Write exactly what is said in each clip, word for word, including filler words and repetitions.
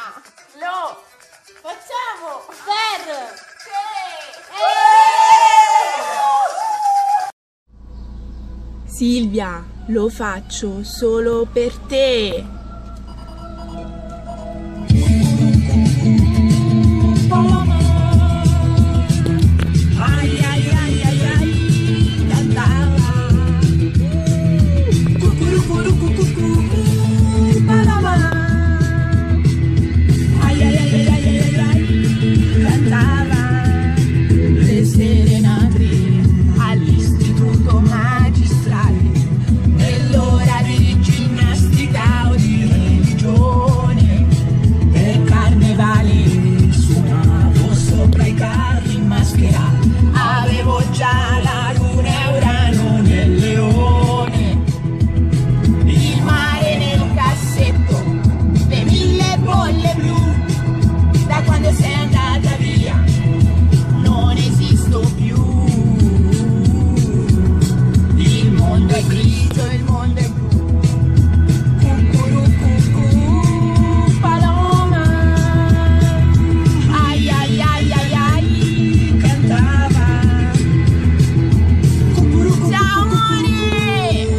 Lo facciamo per te. Silvia, lo faccio solo per te. Ai ai ai ai ai, cantava. Cucurucuru cucucu, palama. Ai ai ai ai ai ai, cantava. Le serenate all'istituto magistrale, nell'ora di ginnastica o di religione, per carnevale suonavo sopra i carri mascherati. Avevo già la luna e Urano nel leone, il mare nel cassetto, le mille bolle blu. Da quando sei andata via non esisto più. Il mondo è grigio, il mondo è blu. Cucurucucu, paloma. Ai ai ai ai ai, cantava. Ciao amore!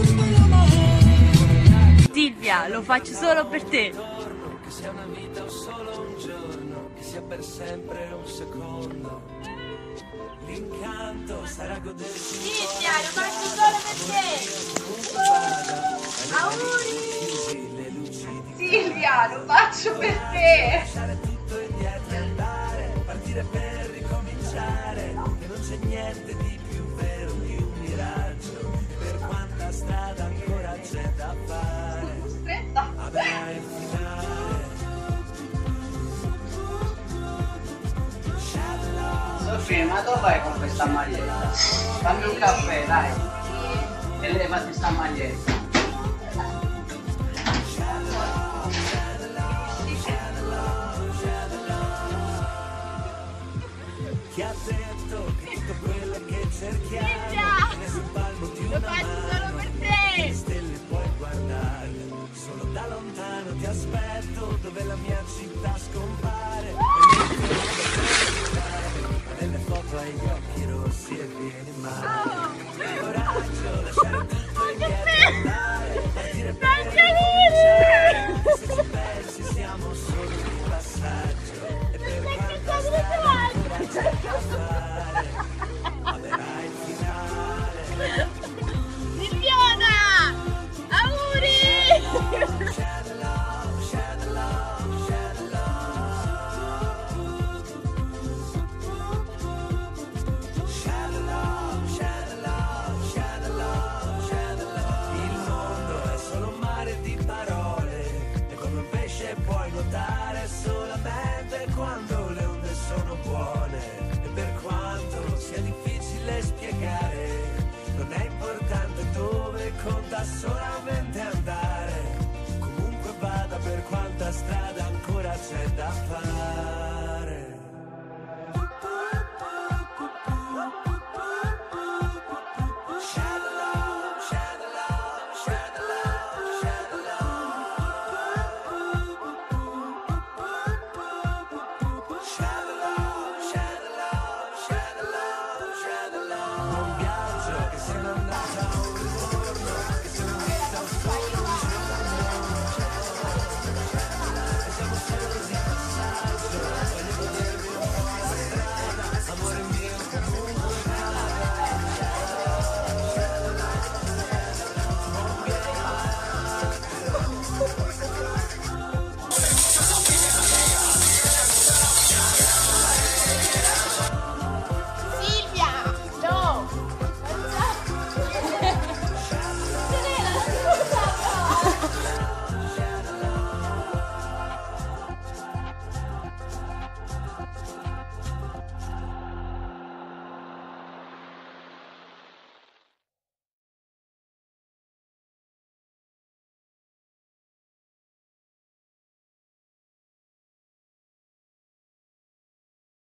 Silvia, lo faccio solo per te. Che sia una vita o solo un giorno, che sia per sempre un secondo, l'incanto sarà godersi. Silvia, lo faccio solo per te! Auguri! Le luci di Silvia, lo faccio per te! lasciare tutto indietro e andare, partire per ricominciare, che non c'è niente di più vero di un miraggio, per quanta strada ancora c'è da fare. Stretta! Avrai il finale. Sofì, ma dove vai con questa maglietta? Fammi un caffè, dai. E levati sta maglietta. Chi ha detto che tutto quello che cerchiamo è sul palmo di Lo una faccio mano? solo per Le te! stelle puoi guardare, solo da lontano ti aspetto, dove la mia città scompare. E nelle foto hai gli occhi rossi e vieni male. Coraggio, lasciare tutto indietro e andare.